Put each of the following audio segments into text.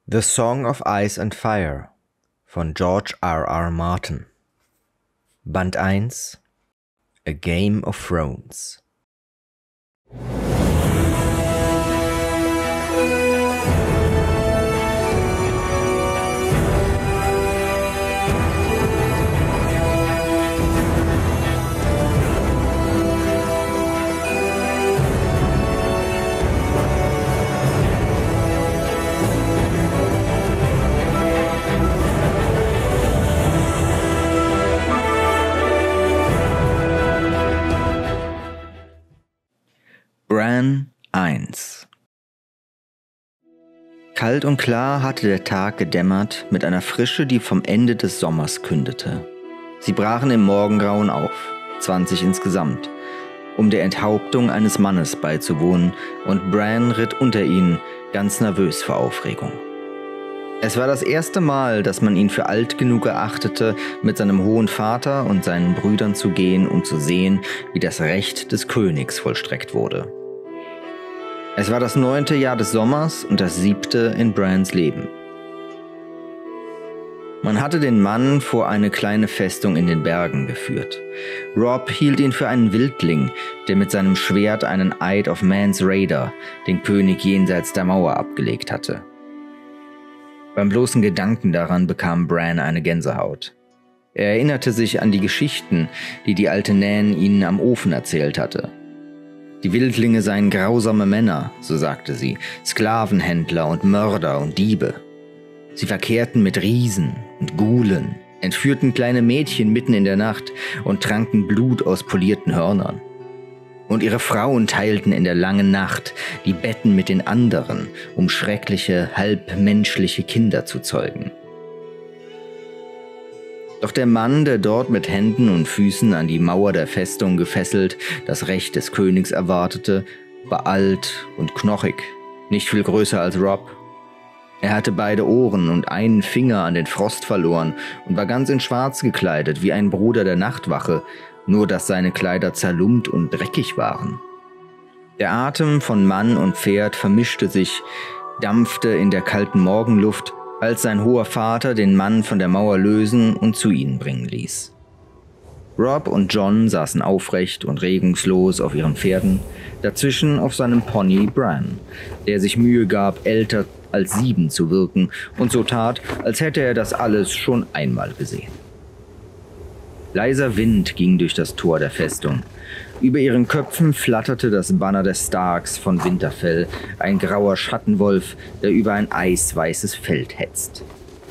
The Song of Ice and Fire von George R.R. Martin. Band 1 A Game of Thrones. Bran 1. Kalt und klar hatte der Tag gedämmert mit einer Frische, die vom Ende des Sommers kündete. Sie brachen im Morgengrauen auf, 20 insgesamt, um der Enthauptung eines Mannes beizuwohnen, und Bran ritt unter ihnen, ganz nervös vor Aufregung. Es war das erste Mal, dass man ihn für alt genug erachtete, mit seinem hohen Vater und seinen Brüdern zu gehen, um zu sehen, wie das Recht des Königs vollstreckt wurde. Es war das 9. Jahr des Sommers und das 7. in Brans Leben. Man hatte den Mann vor eine kleine Festung in den Bergen geführt. Robb hielt ihn für einen Wildling, der mit seinem Schwert einen Eid auf Mance Rayder, den König jenseits der Mauer, abgelegt hatte. Beim bloßen Gedanken daran bekam Bran eine Gänsehaut. Er erinnerte sich an die Geschichten, die die alte Nan ihnen am Ofen erzählt hatte. Die Wildlinge seien grausame Männer, so sagte sie, Sklavenhändler und Mörder und Diebe. Sie verkehrten mit Riesen und Ghulen, entführten kleine Mädchen mitten in der Nacht und tranken Blut aus polierten Hörnern. Und ihre Frauen teilten in der langen Nacht die Betten mit den anderen, um schreckliche, halbmenschliche Kinder zu zeugen. Doch der Mann, der dort mit Händen und Füßen an die Mauer der Festung gefesselt das Recht des Königs erwartete, war alt und knochig, nicht viel größer als Robb. Er hatte beide Ohren und einen Finger an den Frost verloren und war ganz in Schwarz gekleidet, wie ein Bruder der Nachtwache, nur dass seine Kleider zerlumpt und dreckig waren. Der Atem von Mann und Pferd vermischte sich, dampfte in der kalten Morgenluft, als sein hoher Vater den Mann von der Mauer lösen und zu ihnen bringen ließ. Robb und Jon saßen aufrecht und regungslos auf ihren Pferden, dazwischen auf seinem Pony Bran, der sich Mühe gab, älter als 7 zu wirken und so tat, als hätte er das alles schon einmal gesehen. Leiser Wind ging durch das Tor der Festung. Über ihren Köpfen flatterte das Banner des Starks von Winterfell, ein grauer Schattenwolf, der über ein eisweißes Feld hetzt.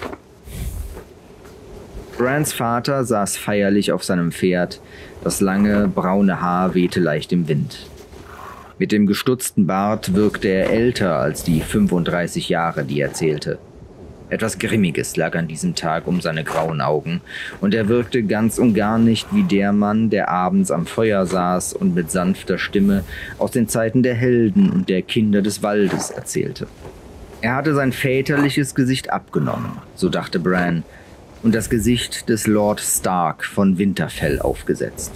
Brans Vater saß feierlich auf seinem Pferd, das lange, braune Haar wehte leicht im Wind. Mit dem gestutzten Bart wirkte er älter als die 35 Jahre, die er zählte. Etwas Grimmiges lag an diesem Tag um seine grauen Augen, und er wirkte ganz und gar nicht wie der Mann, der abends am Feuer saß und mit sanfter Stimme aus den Zeiten der Helden und der Kinder des Waldes erzählte. Er hatte sein väterliches Gesicht abgenommen, so dachte Bran, und das Gesicht des Lord Stark von Winterfell aufgesetzt.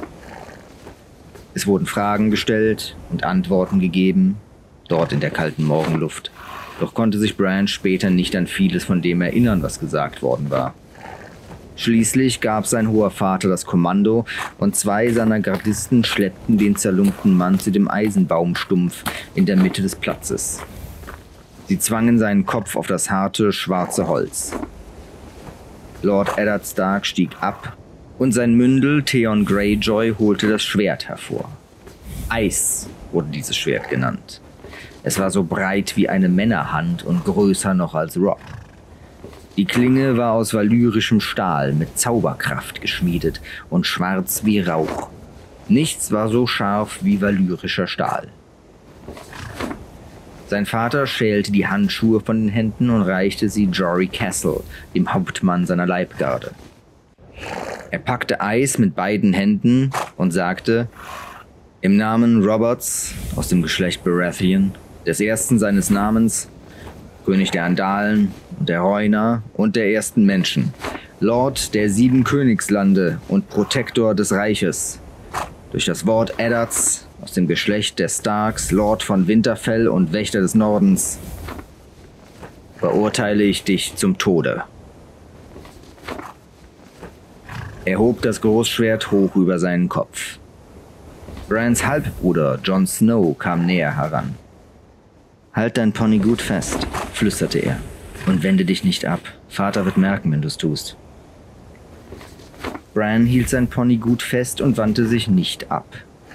Es wurden Fragen gestellt und Antworten gegeben, dort in der kalten Morgenluft. Doch konnte sich Bran später nicht an vieles von dem erinnern, was gesagt worden war. Schließlich gab sein hoher Vater das Kommando und 2 seiner Gardisten schleppten den zerlumpten Mann zu dem Eisenbaumstumpf in der Mitte des Platzes. Sie zwangen seinen Kopf auf das harte, schwarze Holz. Lord Eddard Stark stieg ab und sein Mündel Theon Greyjoy holte das Schwert hervor. Eis wurde dieses Schwert genannt. Es war so breit wie eine Männerhand und größer noch als Robb. Die Klinge war aus valyrischem Stahl mit Zauberkraft geschmiedet und schwarz wie Rauch. Nichts war so scharf wie valyrischer Stahl. Sein Vater schälte die Handschuhe von den Händen und reichte sie Jory Castle, dem Hauptmann seiner Leibgarde. Er packte Eis mit beiden Händen und sagte: Im Namen Roberts aus dem Geschlecht Baratheon, des ersten seines Namens, König der Andalen und der Rhoynar und der ersten Menschen, Lord der 7 Königslande und Protektor des Reiches, durch das Wort Eddards aus dem Geschlecht der Starks, Lord von Winterfell und Wächter des Nordens, verurteile ich dich zum Tode. Er hob das Großschwert hoch über seinen Kopf. Brans Halbbruder Jon Snow kam näher heran. »Halt dein Pony gut fest«, flüsterte er, »und wende dich nicht ab. Vater wird merken, wenn du's tust.« Bran hielt sein Pony gut fest und wandte sich nicht ab.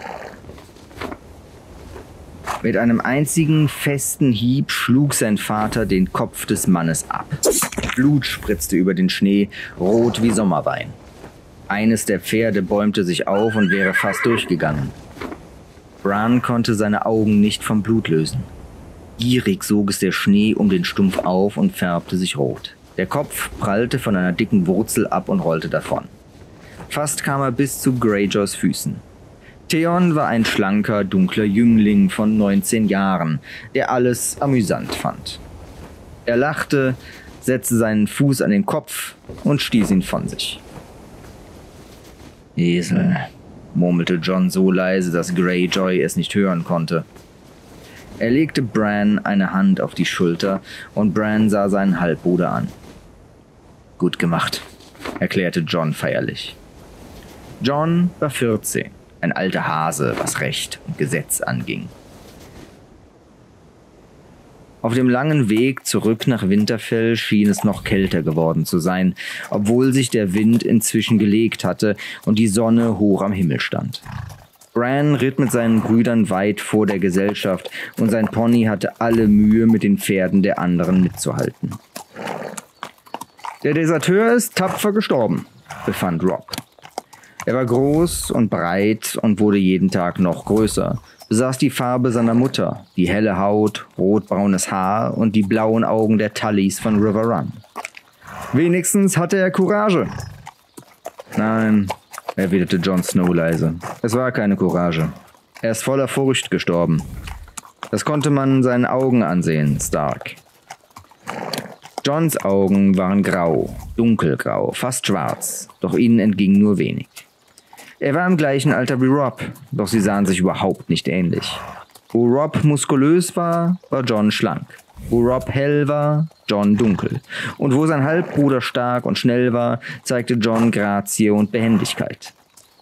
Mit einem einzigen festen Hieb schlug sein Vater den Kopf des Mannes ab. Blut spritzte über den Schnee, rot wie Sommerwein. Eines der Pferde bäumte sich auf und wäre fast durchgegangen. Bran konnte seine Augen nicht vom Blut lösen. Gierig sog es der Schnee um den Stumpf auf und färbte sich rot. Der Kopf prallte von einer dicken Wurzel ab und rollte davon. Fast kam er bis zu Greyjoys Füßen. Theon war ein schlanker, dunkler Jüngling von 19 Jahren, der alles amüsant fand. Er lachte, setzte seinen Fuß an den Kopf und stieß ihn von sich. »Esel«, murmelte Jon so leise, dass Greyjoy es nicht hören konnte. Er legte Bran eine Hand auf die Schulter und Bran sah seinen Halbbruder an. »Gut gemacht«, erklärte Jon feierlich. Jon war 14, ein alter Hase, was Recht und Gesetz anging. Auf dem langen Weg zurück nach Winterfell schien es noch kälter geworden zu sein, obwohl sich der Wind inzwischen gelegt hatte und die Sonne hoch am Himmel stand. Bran ritt mit seinen Brüdern weit vor der Gesellschaft und sein Pony hatte alle Mühe, mit den Pferden der anderen mitzuhalten. »Der Deserteur ist tapfer gestorben«, befand Robb. Er war groß und breit und wurde jeden Tag noch größer, besaß die Farbe seiner Mutter, die helle Haut, rotbraunes Haar und die blauen Augen der Tullys von River Run. »Wenigstens hatte er Courage.« »Nein«, erwiderte Jon Snow leise, »es war keine Courage. Er ist voller Furcht gestorben. Das konnte man in seinen Augen ansehen, Stark.« Jons Augen waren grau, dunkelgrau, fast schwarz, doch ihnen entging nur wenig. Er war im gleichen Alter wie Robb, doch sie sahen sich überhaupt nicht ähnlich. Wo Robb muskulös war, war Jon schlank. Wo Robb hell war, Jon dunkel. Und wo sein Halbbruder stark und schnell war, zeigte Jon Grazie und Behendigkeit.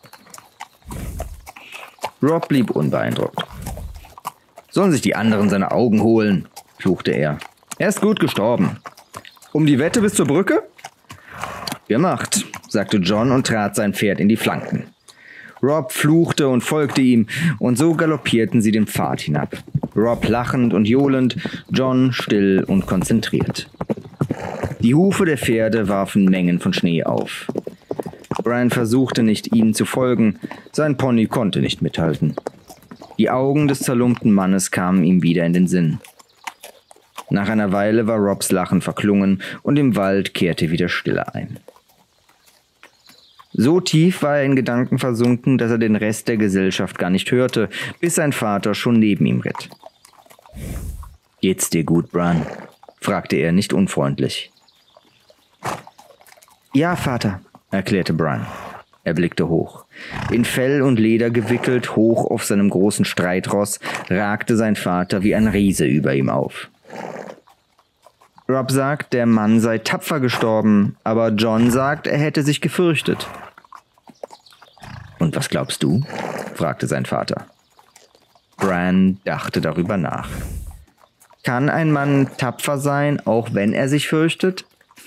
Robb blieb unbeeindruckt. »Sollen sich die anderen seine Augen holen«, fluchte er. »Er ist gut gestorben. Um die Wette bis zur Brücke?« »Gemacht«, sagte Jon und trat sein Pferd in die Flanken. Robb fluchte und folgte ihm, und so galoppierten sie den Pfad hinab. Robb lachend und johlend, Jon still und konzentriert. Die Hufe der Pferde warfen Mengen von Schnee auf. Bran versuchte nicht, ihnen zu folgen, sein Pony konnte nicht mithalten. Die Augen des zerlumpten Mannes kamen ihm wieder in den Sinn. Nach einer Weile war Robbs Lachen verklungen und im Wald kehrte wieder Stille ein. So tief war er in Gedanken versunken, dass er den Rest der Gesellschaft gar nicht hörte, bis sein Vater schon neben ihm ritt. »Geht's dir gut, Bran?« fragte er nicht unfreundlich. »Ja, Vater«, erklärte Bran. Er blickte hoch. In Fell und Leder gewickelt, hoch auf seinem großen Streitross, ragte sein Vater wie ein Riese über ihm auf. Robb sagt, der Mann sei tapfer gestorben, aber Jon sagt, er hätte sich gefürchtet. »Und was glaubst du?« fragte sein Vater. Bran dachte darüber nach. »Kann ein Mann tapfer sein, auch wenn er sich fürchtet?«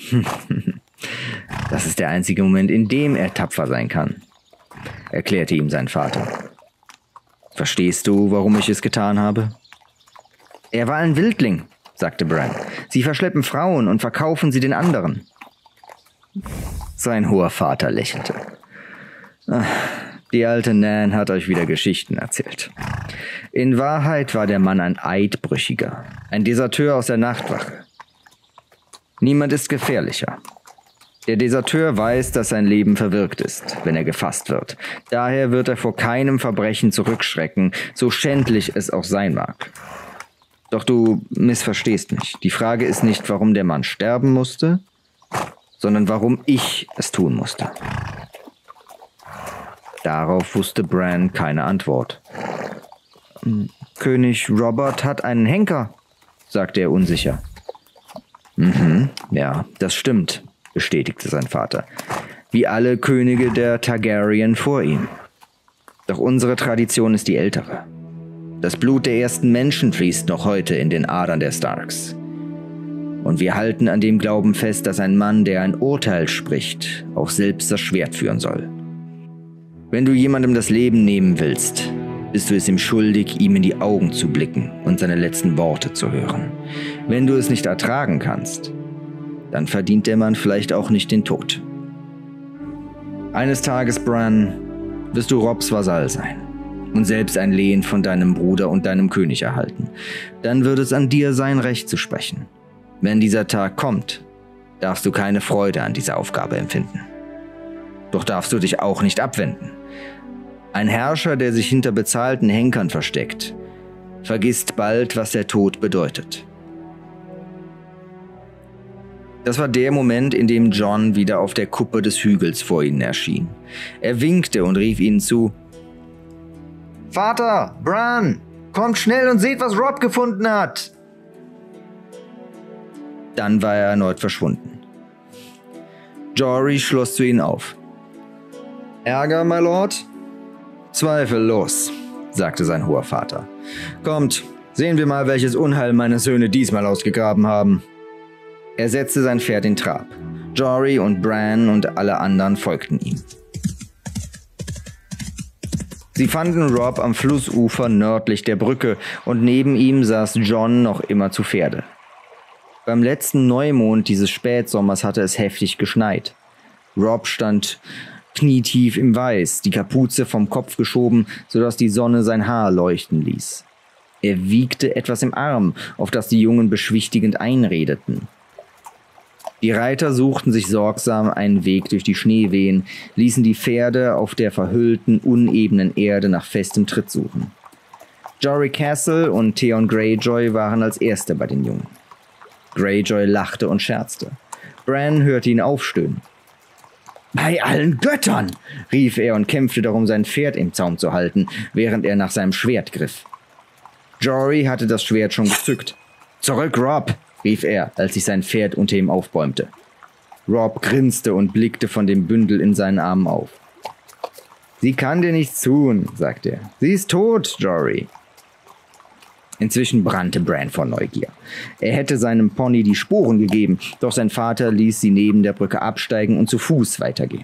»Das ist der einzige Moment, in dem er tapfer sein kann«, erklärte ihm sein Vater. »Verstehst du, warum ich es getan habe?« »Er war ein Wildling«, sagte Bran. »Sie verschleppen Frauen und verkaufen sie den anderen.« Sein hoher Vater lächelte. Die alte Nan hat euch wieder Geschichten erzählt. In Wahrheit war der Mann ein Eidbrüchiger, ein Deserteur aus der Nachtwache. Niemand ist gefährlicher. Der Deserteur weiß, dass sein Leben verwirkt ist, wenn er gefasst wird. Daher wird er vor keinem Verbrechen zurückschrecken, so schändlich es auch sein mag. Doch du missverstehst mich. Die Frage ist nicht, warum der Mann sterben musste, sondern warum ich es tun musste. Darauf wusste Bran keine Antwort. »König Robert hat einen Henker«, sagte er unsicher. Ja, das stimmt, bestätigte sein Vater. Wie alle Könige der Targaryen vor ihm. Doch unsere Tradition ist die ältere. Das Blut der ersten Menschen fließt noch heute in den Adern der Starks. Und wir halten an dem Glauben fest, dass ein Mann, der ein Urteil spricht, auch selbst das Schwert führen soll. Wenn du jemandem das Leben nehmen willst, bist du es ihm schuldig, ihm in die Augen zu blicken und seine letzten Worte zu hören. Wenn du es nicht ertragen kannst, dann verdient der Mann vielleicht auch nicht den Tod. Eines Tages, Bran, wirst du Robbs Vasall sein und selbst ein Lehen von deinem Bruder und deinem König erhalten. Dann wird es an dir sein, Recht zu sprechen. Wenn dieser Tag kommt, darfst du keine Freude an dieser Aufgabe empfinden. Doch darfst du dich auch nicht abwenden. Ein Herrscher, der sich hinter bezahlten Henkern versteckt, vergisst bald, was der Tod bedeutet. Das war der Moment, in dem Jon wieder auf der Kuppe des Hügels vor ihnen erschien. Er winkte und rief ihnen zu: »Vater, Bran, kommt schnell und seht, was Robb gefunden hat!« Dann war er erneut verschwunden. Jory schloss zu ihnen auf. »Ärger, my Lord?« »Zweifellos«, sagte sein hoher Vater. »Kommt, sehen wir mal, welches Unheil meine Söhne diesmal ausgegraben haben.« Er setzte sein Pferd in Trab. Jory und Bran und alle anderen folgten ihm. Sie fanden Robb am Flussufer nördlich der Brücke und neben ihm saß Jon noch immer zu Pferde. Beim letzten Neumond dieses Spätsommers hatte es heftig geschneit. Robb stand knietief im Weiß, die Kapuze vom Kopf geschoben, sodass die Sonne sein Haar leuchten ließ. Er wiegte etwas im Arm, auf das die Jungen beschwichtigend einredeten. Die Reiter suchten sich sorgsam einen Weg durch die Schneewehen, ließen die Pferde auf der verhüllten, unebenen Erde nach festem Tritt suchen. Jory Castle und Theon Greyjoy waren als Erste bei den Jungen. Greyjoy lachte und scherzte. Bran hörte ihn aufstöhnen. »Bei allen Göttern!« rief er und kämpfte darum, sein Pferd im Zaum zu halten, während er nach seinem Schwert griff. Jory hatte das Schwert schon gezückt. »Zurück, Robb!« rief er, als sich sein Pferd unter ihm aufbäumte. Robb grinste und blickte von dem Bündel in seinen Armen auf. »Sie kann dir nichts tun«, sagte er. »Sie ist tot, Jory.« Inzwischen brannte Bran vor Neugier. Er hätte seinem Pony die Sporen gegeben, doch sein Vater ließ sie neben der Brücke absteigen und zu Fuß weitergehen.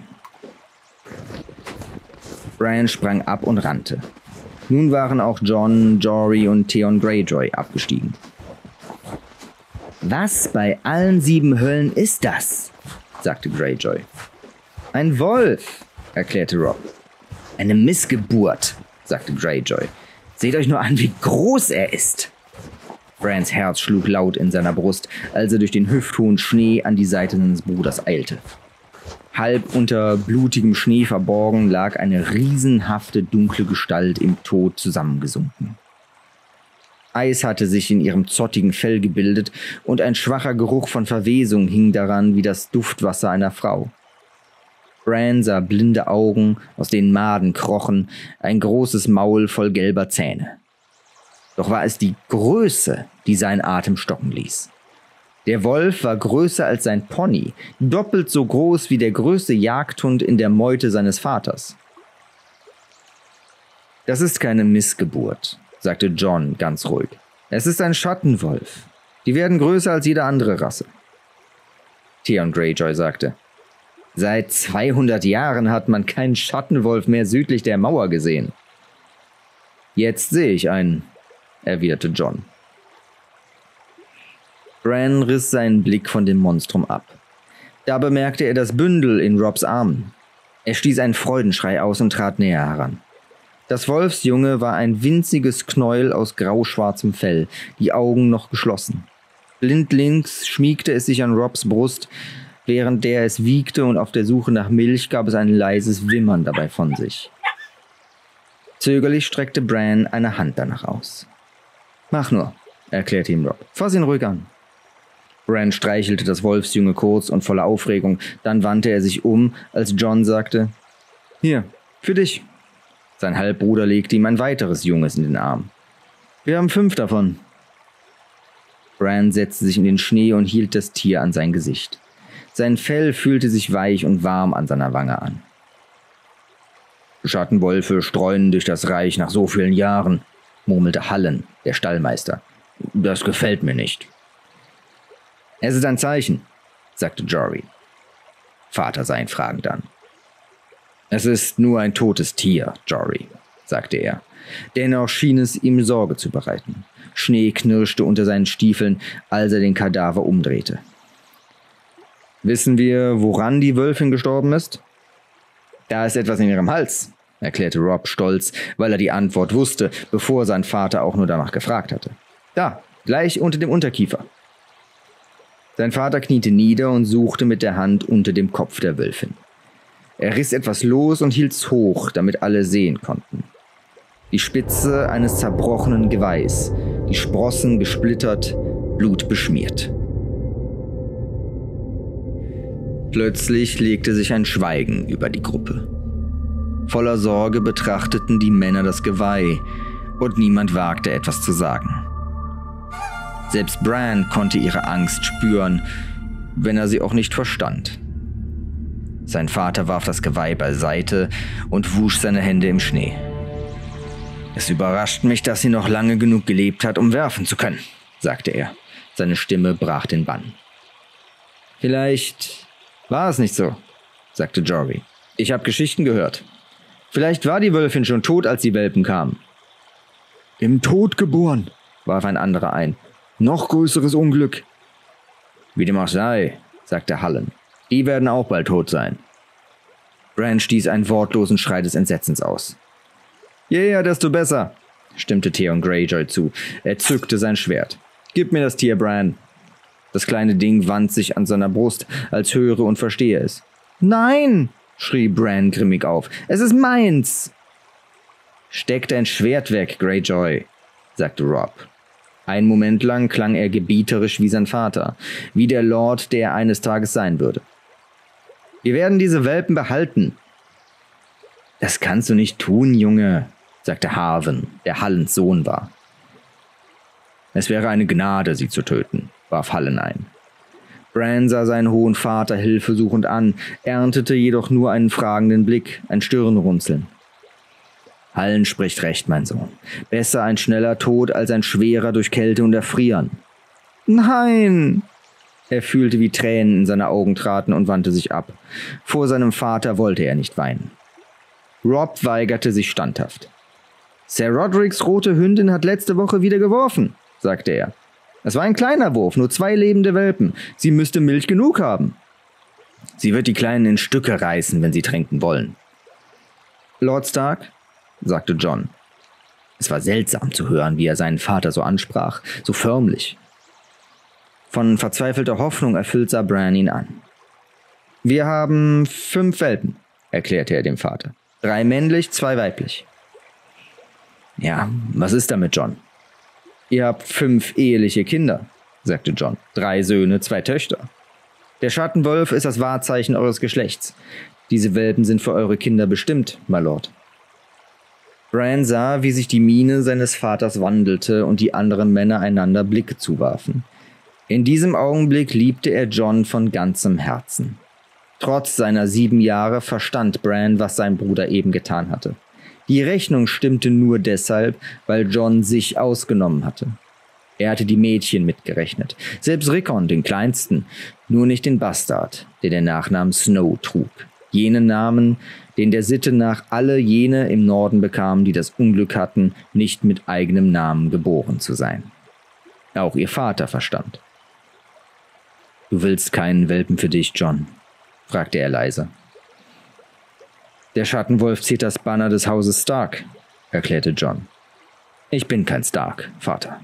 Bran sprang ab und rannte. Nun waren auch Jon, Jory und Theon Greyjoy abgestiegen. »Was bei allen 7 Höllen ist das?« sagte Greyjoy. »Ein Wolf«, erklärte Robb. »Eine Missgeburt«, sagte Greyjoy. »Seht euch nur an, wie groß er ist!« Brans Herz schlug laut in seiner Brust, als er durch den hüfthohen Schnee an die Seite seines Bruders eilte. Halb unter blutigem Schnee verborgen lag eine riesenhafte dunkle Gestalt im Tod zusammengesunken. Eis hatte sich in ihrem zottigen Fell gebildet und ein schwacher Geruch von Verwesung hing daran wie das Duftwasser einer Frau. Bran sah blinde Augen, aus denen Maden krochen, ein großes Maul voll gelber Zähne. Doch war es die Größe, die seinen Atem stocken ließ. Der Wolf war größer als sein Pony, doppelt so groß wie der größte Jagdhund in der Meute seines Vaters. »Das ist keine Missgeburt«, sagte Jon ganz ruhig. »Es ist ein Schattenwolf. Die werden größer als jede andere Rasse.« Theon Greyjoy sagte: »Seit 200 Jahren hat man keinen Schattenwolf mehr südlich der Mauer gesehen.« »Jetzt sehe ich einen«, erwiderte Jon. Bran riss seinen Blick von dem Monstrum ab. Da bemerkte er das Bündel in Robbs Armen. Er stieß einen Freudenschrei aus und trat näher heran. Das Wolfsjunge war ein winziges Knäuel aus grauschwarzem Fell, die Augen noch geschlossen. Blindlings schmiegte es sich an Robbs Brust, während der es wiegte, und auf der Suche nach Milch gab es ein leises Wimmern dabei von sich. Zögerlich streckte Bran eine Hand danach aus. »Mach nur«, erklärte ihm Robb. »Fass ihn ruhig an.« Bran streichelte das Wolfsjunge kurz und voller Aufregung, dann wandte er sich um, als Jon sagte: »Hier, für dich.« Sein Halbbruder legte ihm ein weiteres Junges in den Arm. »Wir haben 5 davon.« Bran setzte sich in den Schnee und hielt das Tier an sein Gesicht. Sein Fell fühlte sich weich und warm an seiner Wange an. »Schattenwölfe streuen durch das Reich nach so vielen Jahren«, murmelte Hallen, der Stallmeister. »Das gefällt mir nicht.« »Es ist ein Zeichen«, sagte Jory. Vater sah ihn fragend an. »Es ist nur ein totes Tier, Jory«, sagte er. Dennoch schien es ihm Sorge zu bereiten. Schnee knirschte unter seinen Stiefeln, als er den Kadaver umdrehte. »Wissen wir, woran die Wölfin gestorben ist?« »Da ist etwas in ihrem Hals«, erklärte Robb stolz, weil er die Antwort wusste, bevor sein Vater auch nur danach gefragt hatte. »Da, gleich unter dem Unterkiefer.« Sein Vater kniete nieder und suchte mit der Hand unter dem Kopf der Wölfin. Er riss etwas los und hielt's hoch, damit alle sehen konnten. Die Spitze eines zerbrochenen Geweihs, die Sprossen gesplittert, Blut beschmiert. Plötzlich legte sich ein Schweigen über die Gruppe. Voller Sorge betrachteten die Männer das Geweih, und niemand wagte etwas zu sagen. Selbst Bran konnte ihre Angst spüren, wenn er sie auch nicht verstand. Sein Vater warf das Geweih beiseite und wusch seine Hände im Schnee. »Es überrascht mich, dass sie noch lange genug gelebt hat, um werfen zu können«, sagte er. Seine Stimme brach den Bann. »Vielleicht war es nicht so«, sagte Jory. »Ich habe Geschichten gehört. Vielleicht war die Wölfin schon tot, als die Welpen kamen.« »Im Tod geboren«, warf ein anderer ein. »Noch größeres Unglück.« »Wie dem auch sei«, sagte Hallen. »Die werden auch bald tot sein.« Bran stieß einen wortlosen Schrei des Entsetzens aus. »Je eher, desto besser«, stimmte Theon Greyjoy zu. Er zückte sein Schwert. »Gib mir das Tier, Bran.« Das kleine Ding wand sich an seiner Brust, als höre und verstehe es. »Nein«, schrie Bran grimmig auf. »Es ist meins!« »Steck dein Schwert weg, Greyjoy«, sagte Robb. Einen Moment lang klang er gebieterisch wie sein Vater, wie der Lord, der er eines Tages sein würde. »Wir werden diese Welpen behalten.« »Das kannst du nicht tun, Junge«, sagte Harven, der Hallens Sohn war. »Es wäre eine Gnade, sie zu töten«, warf Hallen ein. Bran sah seinen hohen Vater hilfesuchend an, erntete jedoch nur einen fragenden Blick, ein Stirnrunzeln. »Hallen spricht recht, mein Sohn. Besser ein schneller Tod als ein schwerer durch Kälte und Erfrieren.« »Nein!« Er fühlte, wie Tränen in seine Augen traten und wandte sich ab. Vor seinem Vater wollte er nicht weinen. Robb weigerte sich standhaft. »Ser Roderiks rote Hündin hat letzte Woche wieder geworfen«, sagte er. »Es war ein kleiner Wurf, nur 2 lebende Welpen. Sie müsste Milch genug haben.« »Sie wird die Kleinen in Stücke reißen, wenn sie trinken wollen.« »Lord Stark«, sagte Jon. Es war seltsam zu hören, wie er seinen Vater so ansprach, so förmlich. Von verzweifelter Hoffnung erfüllt sah Bran ihn an. »Wir haben 5 Welpen«, erklärte er dem Vater. 3 männlich, 2 weiblich. »Ja, was ist damit, Jon?« »Ihr habt 5 eheliche Kinder«, sagte Jon. 3 Söhne, 2 Töchter. Der Schattenwolf ist das Wahrzeichen eures Geschlechts. Diese Welpen sind für eure Kinder bestimmt, my Lord.« Bran sah, wie sich die Miene seines Vaters wandelte und die anderen Männer einander Blicke zuwarfen. In diesem Augenblick liebte er Jon von ganzem Herzen. Trotz seiner 7 Jahre verstand Bran, was sein Bruder eben getan hatte. Die Rechnung stimmte nur deshalb, weil Jon sich ausgenommen hatte. Er hatte die Mädchen mitgerechnet, selbst Rickon, den Kleinsten, nur nicht den Bastard, der den Nachnamen Snow trug. Jenen Namen, den der Sitte nach alle jene im Norden bekamen, die das Unglück hatten, nicht mit eigenem Namen geboren zu sein. Auch ihr Vater verstand. »Du willst keinen Welpen für dich, Jon?« fragte er leise. »Der Schattenwolf zieht das Banner des Hauses Stark«, erklärte Jon. »Ich bin kein Stark, Vater.«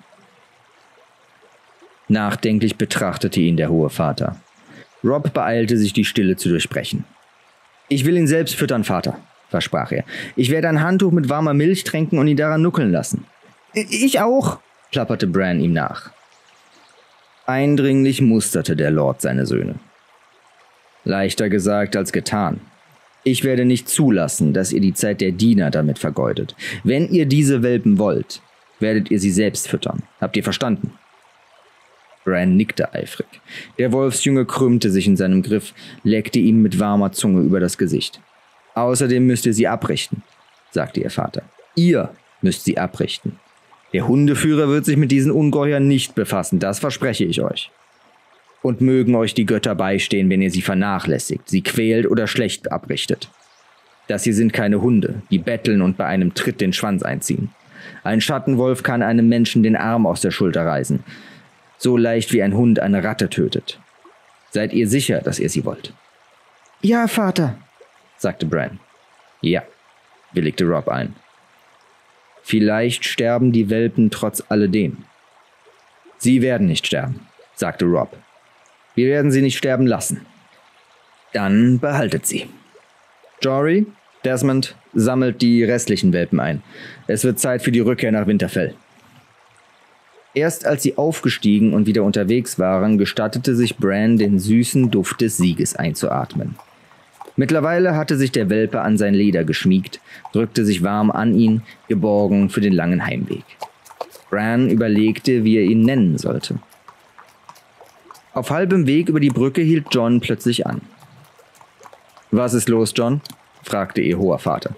Nachdenklich betrachtete ihn der hohe Vater. Robb beeilte sich, die Stille zu durchbrechen. »Ich will ihn selbst füttern, Vater«, versprach er. »Ich werde ein Handtuch mit warmer Milch tränken und ihn daran nuckeln lassen.« »Ich auch«, plapperte Bran ihm nach. Eindringlich musterte der Lord seine Söhne. »Leichter gesagt als getan. Ich werde nicht zulassen, dass ihr die Zeit der Diener damit vergeudet. Wenn ihr diese Welpen wollt, werdet ihr sie selbst füttern. Habt ihr verstanden?« Bran nickte eifrig. Der Wolfsjunge krümmte sich in seinem Griff, leckte ihm mit warmer Zunge über das Gesicht. Außerdem müsst ihr sie abrichten, sagte ihr Vater. Ihr müsst sie abrichten. Der Hundeführer wird sich mit diesen Ungeheuern nicht befassen, das verspreche ich euch. Und mögen euch die Götter beistehen, wenn ihr sie vernachlässigt, sie quält oder schlecht abrichtet. Das hier sind keine Hunde, die betteln und bei einem Tritt den Schwanz einziehen. Ein Schattenwolf kann einem Menschen den Arm aus der Schulter reißen, so leicht wie ein Hund eine Ratte tötet. Seid ihr sicher, dass ihr sie wollt? Ja, Vater, sagte Bran. Ja, willigte Robb ein. Vielleicht sterben die Welpen trotz alledem. Sie werden nicht sterben, sagte Robb. Wir werden sie nicht sterben lassen. Dann behaltet sie. Jory, Desmond, sammelt die restlichen Welpen ein. Es wird Zeit für die Rückkehr nach Winterfell. Erst als sie aufgestiegen und wieder unterwegs waren, gestattete sich Bran, den süßen Duft des Sieges einzuatmen. Mittlerweile hatte sich der Welpe an sein Leder geschmiegt, drückte sich warm an ihn, geborgen für den langen Heimweg. Bran überlegte, wie er ihn nennen sollte. Auf halbem Weg über die Brücke hielt Jon plötzlich an. »Was ist los, Jon?« fragte ihr hoher Vater.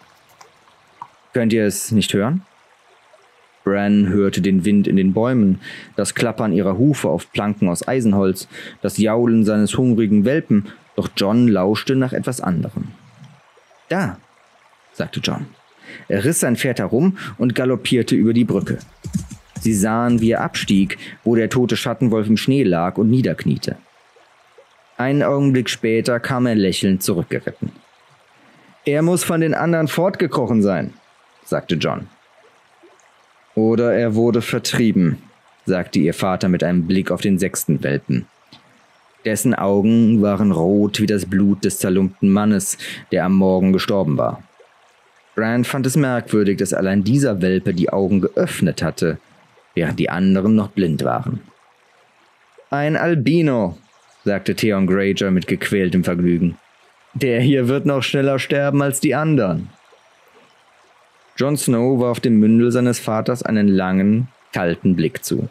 »Könnt ihr es nicht hören?« Bran hörte den Wind in den Bäumen, das Klappern ihrer Hufe auf Planken aus Eisenholz, das Jaulen seines hungrigen Welpen, doch Jon lauschte nach etwas anderem. »Da«, sagte Jon. Er riss sein Pferd herum und galoppierte über die Brücke. Sie sahen, wie er abstieg, wo der tote Schattenwolf im Schnee lag und niederkniete. Einen Augenblick später kam er lächelnd zurückgeritten. »Er muss von den anderen fortgekrochen sein«, sagte Jon. »Oder er wurde vertrieben«, sagte ihr Vater mit einem Blick auf den 6. Welpen. Dessen Augen waren rot wie das Blut des zerlumpten Mannes, der am Morgen gestorben war. Bran fand es merkwürdig, dass allein dieser Welpe die Augen geöffnet hatte, während die anderen noch blind waren. »Ein Albino«, sagte Theon Greyjoy mit gequältem Vergnügen. »Der hier wird noch schneller sterben als die anderen.« Jon Snow warf dem Mündel seines Vaters einen langen, kalten Blick zu.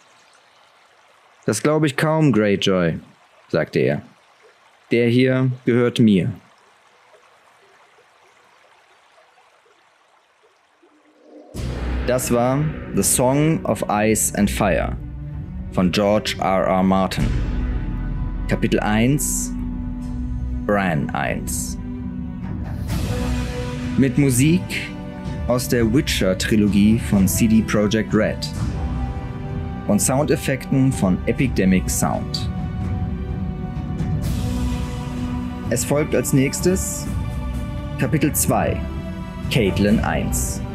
»Das glaube ich kaum, Greyjoy«, sagte er. »Der hier gehört mir.« Das war The Song of Ice and Fire von George R.R. Martin. Kapitel 1 Bran 1. Mit Musik aus der Witcher-Trilogie von CD Projekt Red und Soundeffekten von Epidemic Sound. Es folgt als nächstes Kapitel 2 Catelyn 1.